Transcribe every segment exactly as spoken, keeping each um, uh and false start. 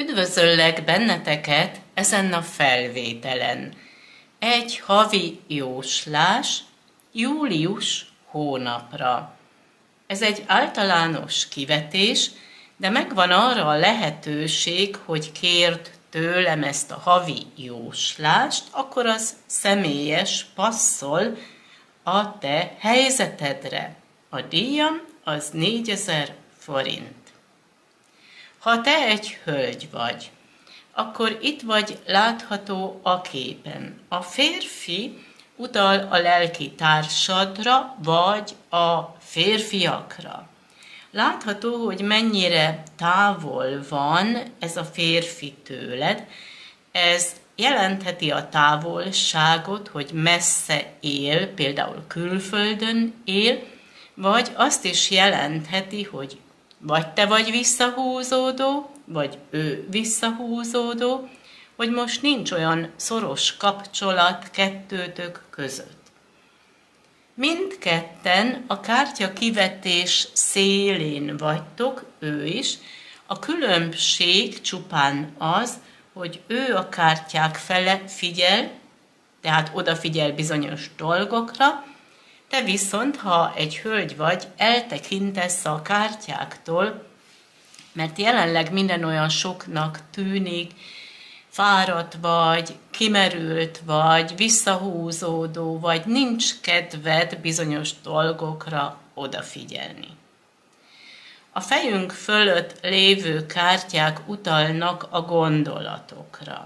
Üdvözöllek benneteket ezen a felvételen. Egy havi jóslás július hónapra. Ez egy általános kivetés, de megvan arra a lehetőség, hogy kérd tőlem ezt a havi jóslást, akkor az személyes passzol a te helyzetedre. A díjam az négyezer forint. Ha te egy hölgy vagy, akkor itt vagy látható a képen. A férfi utal a lelki társadra, vagy a férfiakra. Látható, hogy mennyire távol van ez a férfi tőled. Ez jelentheti a távolságot, hogy messze él, például külföldön él, vagy azt is jelentheti, hogy vagy te vagy visszahúzódó, vagy ő visszahúzódó, hogy most nincs olyan szoros kapcsolat kettőtök között. Mindketten a kártya kivetés szélén vagytok, ő is. A különbség csupán az, hogy ő a kártyák fele figyel, tehát odafigyel bizonyos dolgokra, te viszont, ha egy hölgy vagy, eltekintesz a kártyáktól, mert jelenleg minden olyan soknak tűnik, fáradt vagy, kimerült vagy, visszahúzódó, vagy nincs kedved bizonyos dolgokra odafigyelni. A fejünk fölött lévő kártyák utalnak a gondolatokra.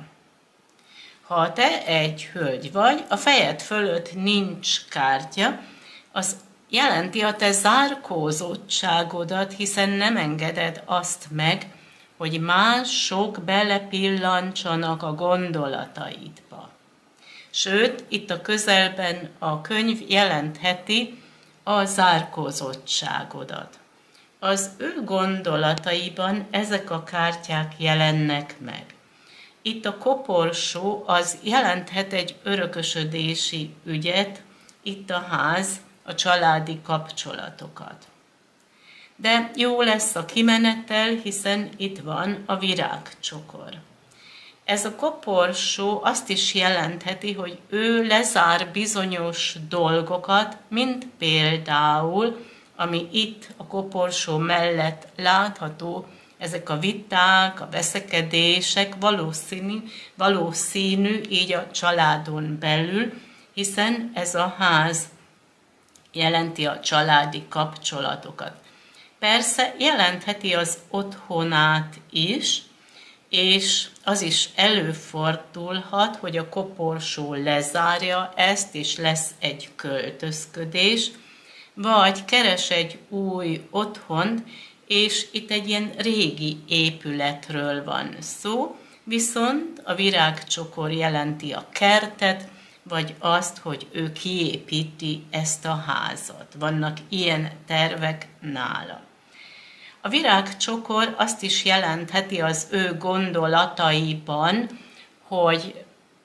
Ha te egy hölgy vagy, a fejed fölött nincs kártya, az jelenti a te zárkózottságodat, hiszen nem engeded azt meg, hogy mások belepillantsanak a gondolataidba. Sőt, itt a közelben a könyv jelentheti a zárkózottságodat. Az ő gondolataiban ezek a kártyák jelennek meg. Itt a koporsó az jelenthet egy örökösödési ügyet, itt a ház a családi kapcsolatokat. De jó lesz a kimenetel, hiszen itt van a virágcsokor. Ez a koporsó azt is jelentheti, hogy ő lezár bizonyos dolgokat, mint például, ami itt a koporsó mellett látható, ezek a viták, a veszekedések valószínű, valószínű így a családon belül, hiszen ez a ház jelenti a családi kapcsolatokat. Persze jelentheti az otthonát is, és az is előfordulhat, hogy a koporsó lezárja ezt, és lesz egy költözködés, vagy keres egy új otthont, és itt egy ilyen régi épületről van szó, viszont a virágcsokor jelenti a kertet, vagy azt, hogy ő kiépíti ezt a házat. Vannak ilyen tervek nála. A virágcsokor azt is jelentheti az ő gondolataiban, hogy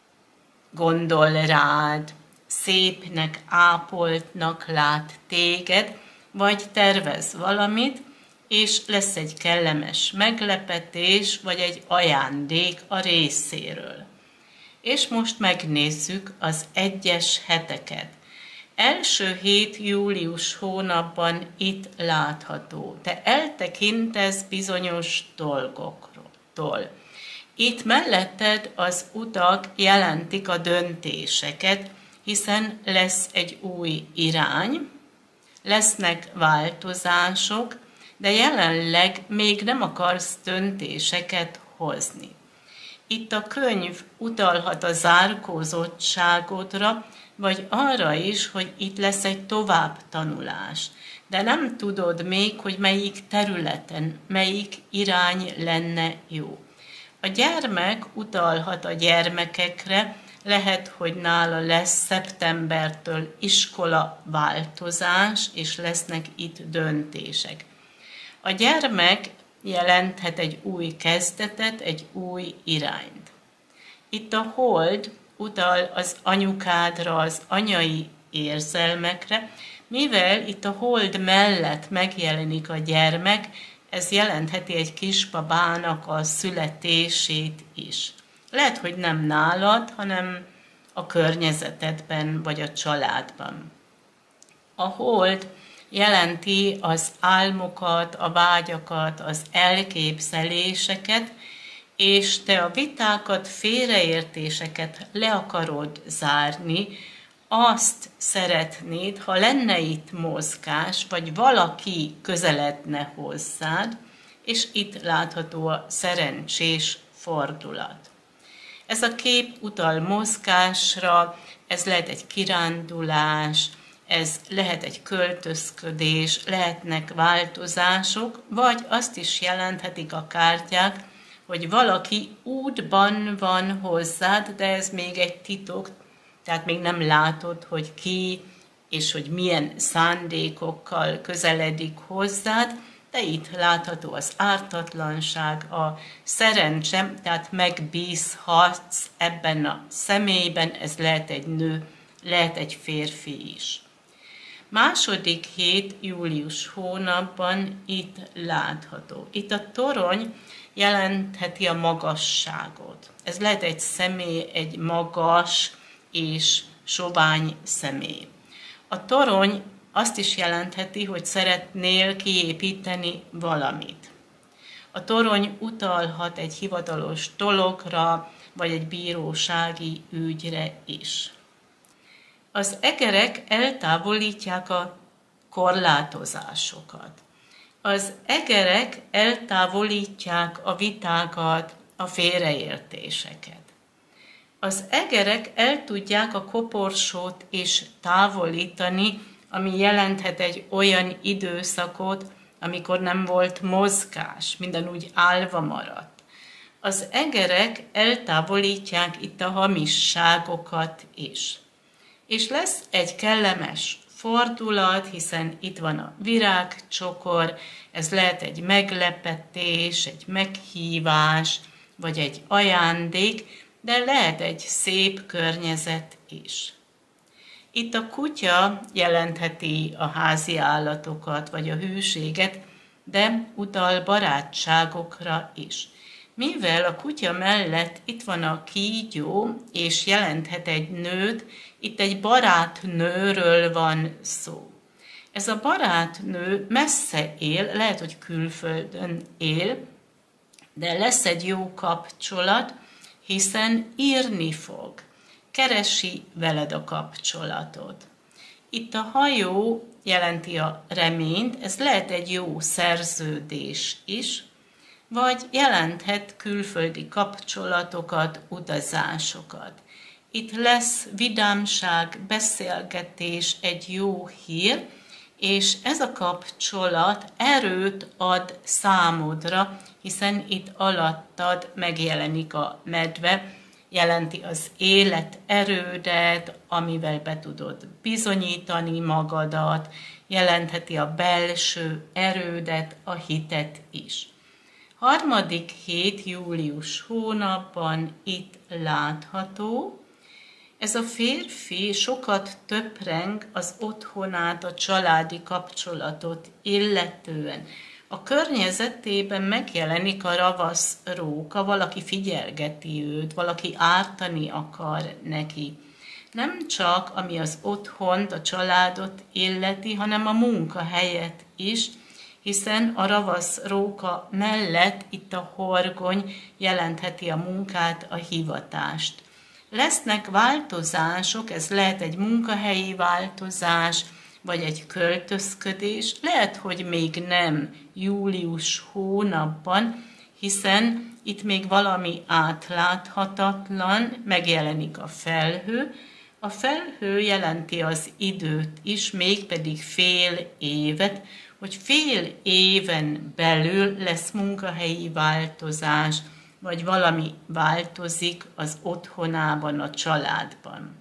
gondol rád, szépnek, ápoltnak lát téged, vagy tervez valamit, és lesz egy kellemes meglepetés, vagy egy ajándék a részéről. És most megnézzük az egyes heteket. Első hét július hónapban itt látható. Te eltekintesz bizonyos dolgoktól. Itt melletted az utak jelentik a döntéseket, hiszen lesz egy új irány, lesznek változások, de jelenleg még nem akarsz döntéseket hozni. Itt a könyv utalhat a zárkózottságodra, vagy arra is, hogy itt lesz egy továbbtanulás. De nem tudod még, hogy melyik területen, melyik irány lenne jó. A gyermek utalhat a gyermekekre, lehet, hogy nála lesz szeptembertől iskola változás, és lesznek itt döntések. A gyermek jelenthet egy új kezdetet, egy új irányt. Itt a hold utal az anyukádra, az anyai érzelmekre, mivel itt a hold mellett megjelenik a gyermek, ez jelentheti egy kisbabának a születését is. Lehet, hogy nem nálad, hanem a környezetedben vagy a családban. A hold jelenti az álmokat, a vágyakat, az elképzeléseket, és te a vitákat, félreértéseket le akarod zárni, azt szeretnéd, ha lenne itt mozgás, vagy valaki közeledne hozzád, és itt látható a szerencsés fordulat. Ez a kép utal mozgásra, ez lehet egy kirándulás, ez lehet egy költözködés, lehetnek változások, vagy azt is jelenthetik a kártyák, hogy valaki útban van hozzád, de ez még egy titok, tehát még nem látod, hogy ki és hogy milyen szándékokkal közeledik hozzád, de itt látható az ártatlanság, a szerencse, tehát megbízhatsz ebben a személyben, ez lehet egy nő, lehet egy férfi is. Második hét július hónapban itt látható. Itt a torony jelentheti a magasságot. Ez lehet egy személy, egy magas és sovány személy. A torony azt is jelentheti, hogy szeretnél kiépíteni valamit. A torony utalhat egy hivatalos dologra, vagy egy bírósági ügyre is. Az egerek eltávolítják a korlátozásokat. Az egerek eltávolítják a vitákat, a félreértéseket. Az egerek el tudják a koporsót is távolítani, ami jelenthet egy olyan időszakot, amikor nem volt mozgás, minden úgy állva maradt. Az egerek eltávolítják itt a hamisságokat is. És lesz egy kellemes fordulat, hiszen itt van a virágcsokor, ez lehet egy meglepetés, egy meghívás, vagy egy ajándék, de lehet egy szép környezet is. Itt a kutya jelentheti a házi állatokat, vagy a hűséget, de utal barátságokra is. Mivel a kutya mellett itt van a kígyó, és jelenthet egy nőt, itt egy barátnőről van szó. Ez a barátnő messze él, lehet, hogy külföldön él, de lesz egy jó kapcsolat, hiszen írni fog. Keresi veled a kapcsolatot. Itt a hajó jelenti a reményt, ez lehet egy jó szerződés is, vagy jelenthet külföldi kapcsolatokat, utazásokat. Itt lesz vidámság, beszélgetés, egy jó hír, és ez a kapcsolat erőt ad számodra, hiszen itt alattad megjelenik a medve, jelenti az élet erődet, amivel be tudod bizonyítani magadat, jelentheti a belső erődet, a hitet is. Harmadik hét július hónapban itt látható, ez a férfi sokat töpreng az otthonát, a családi kapcsolatot illetően. A környezetében megjelenik a ravasz róka, valaki figyelgeti őt, valaki ártani akar neki. Nem csak ami az otthont, a családot illeti, hanem a munkahelyet is, hiszen a ravasz róka mellett itt a horgony jelentheti a munkát, a hivatást. Lesznek változások, ez lehet egy munkahelyi változás, vagy egy költözködés, lehet, hogy még nem július hónapban, hiszen itt még valami átláthatatlan, megjelenik a felhő. A felhő jelenti az időt is, mégpedig fél évet, hogy fél éven belül lesz munkahelyi változás, vagy valami változik az otthonában, a családban.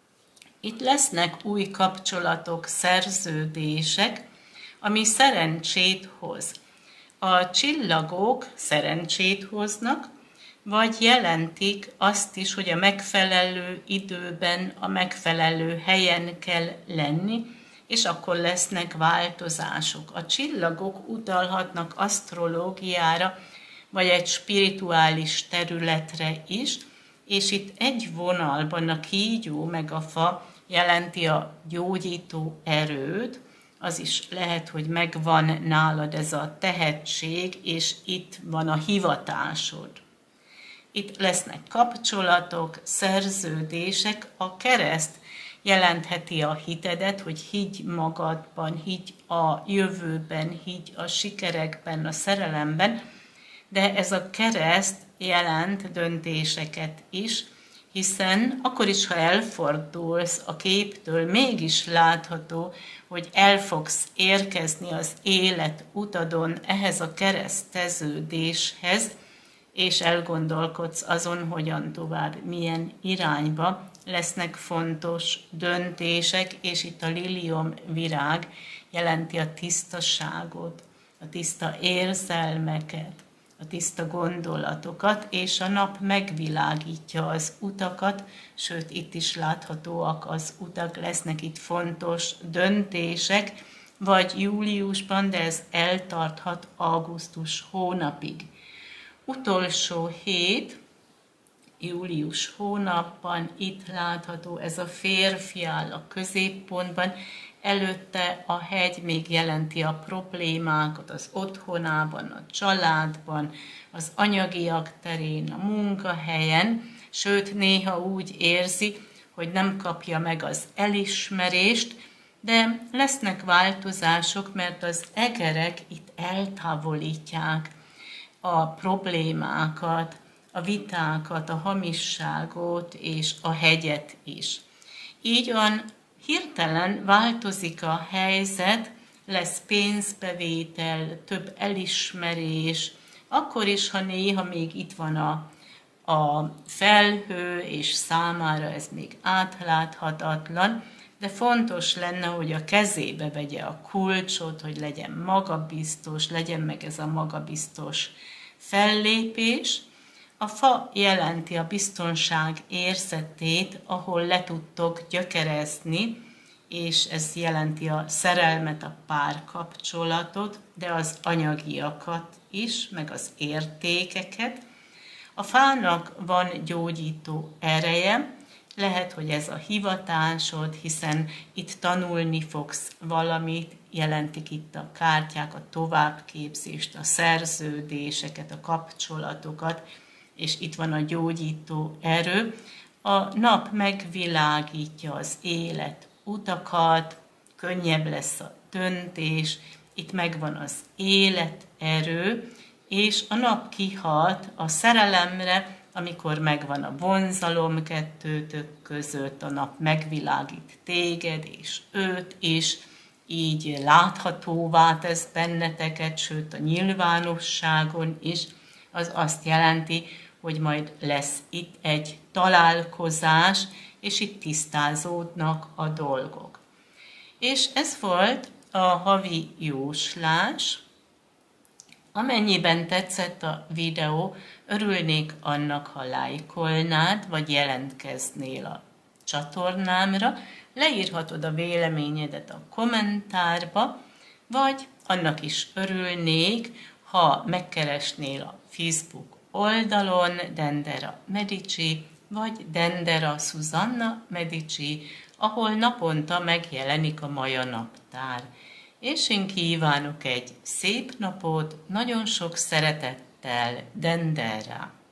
Itt lesznek új kapcsolatok, szerződések, ami szerencsét hoz. A csillagok szerencsét hoznak, vagy jelentik azt is, hogy a megfelelő időben, a megfelelő helyen kell lenni, és akkor lesznek változások. A csillagok utalhatnak asztrológiára, vagy egy spirituális területre is, és itt egy vonalban a kígyó meg a fa jelenti a gyógyító erőt, az is lehet, hogy megvan nálad ez a tehetség, és itt van a hivatásod. Itt lesznek kapcsolatok, szerződések, a kereszt jelentheti a hitedet, hogy higgy magadban, higgy a jövőben, higgy a sikerekben, a szerelemben, de ez a kereszt jelent döntéseket is, hiszen akkor is, ha elfordulsz a képtől, mégis látható, hogy el fogsz érkezni az élet utadon ehhez a kereszteződéshez, és elgondolkodsz azon, hogyan tovább, milyen irányba lesznek fontos döntések, és itt a lilium virág jelenti a tisztaságot, a tiszta érzelmeket, a tiszta gondolatokat, és a nap megvilágítja az utakat, sőt, itt is láthatóak az utak, lesznek itt fontos döntések, vagy júliusban, de ez eltarthat augusztus hónapig. Utolsó hét, július hónapban itt látható ez a férfi áll a középpontban, előtte a hegy még jelenti a problémákat az otthonában, a családban, az anyagiak terén, a munkahelyen, sőt néha úgy érzi, hogy nem kapja meg az elismerést, de lesznek változások, mert az egerek itt eltávolítják a problémákat, a vitákat, a hamisságot és a hegyet is. Így van, hirtelen változik a helyzet, lesz pénzbevétel, több elismerés, akkor is, ha néha még itt van a, a felhő, és számára ez még átláthatatlan, de fontos lenne, hogy a kezébe vegye a kulcsot, hogy legyen magabiztos, legyen meg ez a magabiztos fellépés. A fa jelenti a biztonság érzetét, ahol le tudtok gyökerezni, és ez jelenti a szerelmet, a párkapcsolatot, de az anyagiakat is, meg az értékeket. A fának van gyógyító ereje, lehet, hogy ez a hivatásod, hiszen itt tanulni fogsz valamit, jelentik itt a kártyák, a továbbképzést, a szerződéseket, a kapcsolatokat, és itt van a gyógyító erő. A nap megvilágítja az élet utakat, könnyebb lesz a döntés, itt megvan az életerő, és a nap kihat a szerelemre, amikor megvan a vonzalom kettőtök között, a nap megvilágít téged és őt is, így láthatóvá tesz benneteket, sőt a nyilvánosságon is, az azt jelenti, hogy majd lesz itt egy találkozás, és itt tisztázódnak a dolgok. És ez volt a havi jóslás. Amennyiben tetszett a videó, örülnék annak, ha lájkolnád, vagy jelentkeznél a csatornámra, leírhatod a véleményedet a kommentárba, vagy annak is örülnék, ha megkeresnél a Facebook oldalon Dendera Medici, vagy Dendera Susanna Medici, ahol naponta megjelenik a Maja naptár. És én kívánok egy szép napot, nagyon sok szeretettel, Dendera!